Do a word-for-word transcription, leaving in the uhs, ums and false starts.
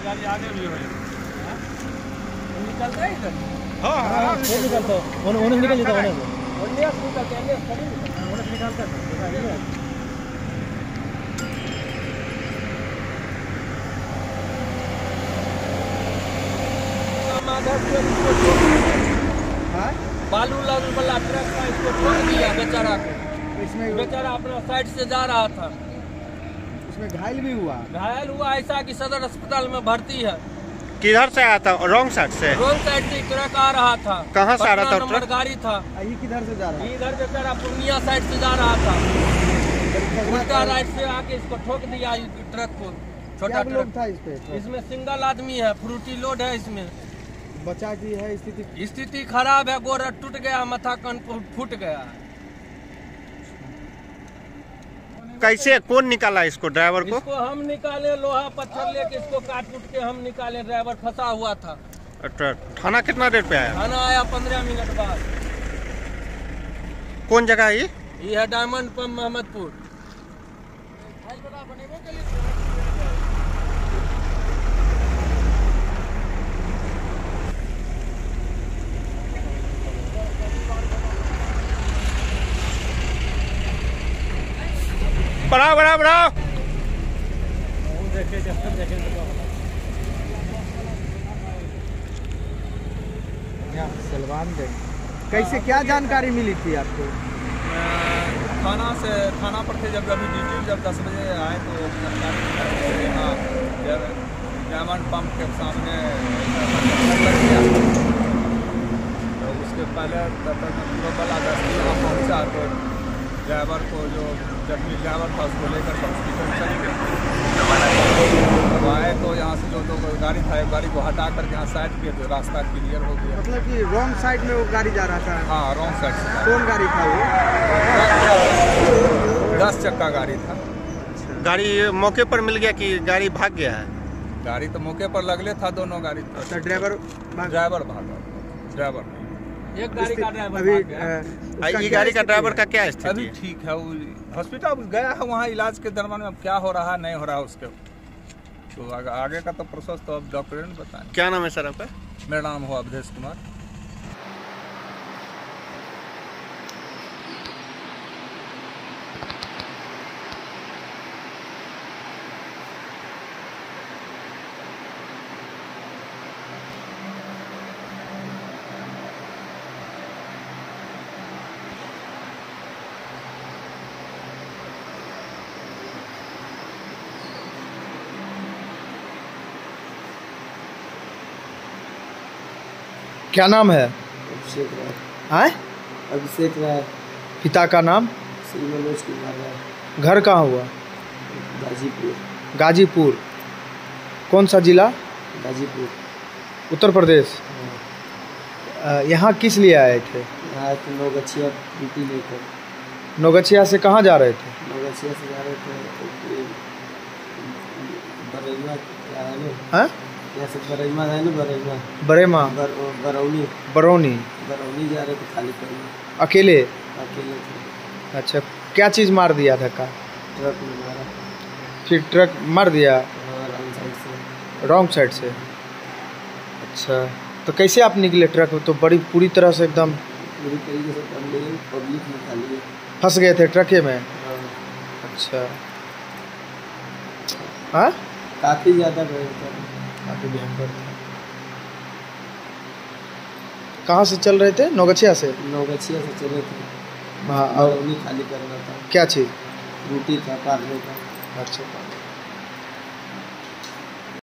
गाड़ी आगे भी हो निकलता है इधर। हाँ हाँ वो निकलता है उन्हें उन्हें निकल जाता है उन्हें उन्हें निकलते हैं खड़ी उन्हें निकालता है बालू लालू वाला ट्रक का इसको ठोक दिया बेचारा को। इसमें बेचारा अपना साइड से जा रहा था, इसमें घायल भी हुआ घायल हुआ ऐसा कि सदर अस्पताल में भर्ती है। किधर से आया था? रॉन्ग साइड से? रोड साइड से ट्रक आ रहा था। कहाँ से आ रहा था नंबर ट्रक? गाड़ी था। ये किधर से जा रहा है? इधर बेचारा पूर्णिया साइड से जा रहा था, उल्टा राइट से आके इसको ठोक दिया ट्रक को। छोटा लोग ट्रक था इस पे? इसमें सिंगल आदमी है, फ्रूटी लोड है इसमें। बचा की है स्थिति? स्थिति खराब है, गोड़ टूट गया, माथा कन फूट गया। कैसे कौन निकाला इसको? ड्राइवर को? इसको हम निकाले, लोहा पत्थर लेके इसको काट कूट के हम निकाले। ड्राइवर फंसा हुआ था। अच्छा, थाना कितना देर पे आया? थाना आया पंद्रह मिनट बाद। कौन जगह है ये? ये है डायमंड पंप मोहम्मदपुर। बढ़ाओ बढ़ाओ बढ़ाओ। सलमान दे कैसे क्या जानकारी मिली थी आपको? थाना से थाना पर थे जब अभी ड्यूटी जब दस बजे आए तो यहाँ डायमंड पंप के सामने लग गया। तो उसके पहले लोकल आदर्श यहाँ पहुँचा तो ड्राइवर को जो जख्मी ड्राइवर था उसको लेकर हॉस्पिटल चले गए। तो आए तो यहाँ से जो दो गाड़ी था एक गाड़ी को हटा कर यहाँ साइड किए तो रास्ता क्लियर हो गया। मतलब कि रॉन्ग साइड में वो गाड़ी जा रहा था? हाँ रॉन्ग साइड से। कौन गाड़ी था वो? दस चक्का गाड़ी था। गाड़ी मौके पर मिल गया कि गाड़ी भाग गया है? गाड़ी तो मौके पर लगले था, दोनों गाड़ी था। तो ड्राइवर ड्राइवर भागा, ड्राइवर एक गाड़ी का ड्राइवर अभी भाग गया। ये गाड़ी का ड्राइवर का क्या स्थिति अभी है? ठीक है, वो हॉस्पिटल गया है, वहाँ इलाज के दरमियान में अब क्या हो रहा है नहीं हो रहा है उसके तो आगे का तो प्रोसेस तो अब डॉक्टर ने बताया। क्या नाम है सर आपका? मेरा नाम हुआ अवधेश कुमार। क्या नाम है? अभिषेक राय। आए? अभिषेक राय। पिता का नाम? श्री मनोज कुमार राय। घर कहाँ हुआ? गाजीपुर। गाजीपुर। कौन सा जिला? गाजीपुर, उत्तर प्रदेश। अ, यहाँ किस लिए आए थे? यहाँ तो नौगछिया ड्यूटी लेकर। नौगछिया से कहाँ जा रहे थे? नौगछिया से जा रहे थे बरैमा है ना? हाँ? यहाँ से बरैमा है ना? बरैमा बरेमा बर, बरौनी बरौनी। बरौनी जा रहे थे खाली करने। अकेले? अकेले थे। अच्छा, क्या चीज़ मार दिया धक्का? ट्रक में मारा। फिर ट्रक मार दिया हाँ, रॉन्ग साइड से। रॉन्ग साइड से। अच्छा, तो कैसे आप निकले? ट्रक तो बड़ी पूरी तरह से एकदम पूरी तरीके से कर लिए, पब्लिक में खाली फंस गए थे ट्रके में? हाँ। अच्छा। हाँ, काफ़ी ज़्यादा भयंकर। काफी भयंकर था। कहाँ से चल रहे थे? नौगछिया से? नौगछिया से चले थे। हाँ, और बरौनी खाली करना था। क्या चीज़? ड्यूटी था पारने का। अच्छा।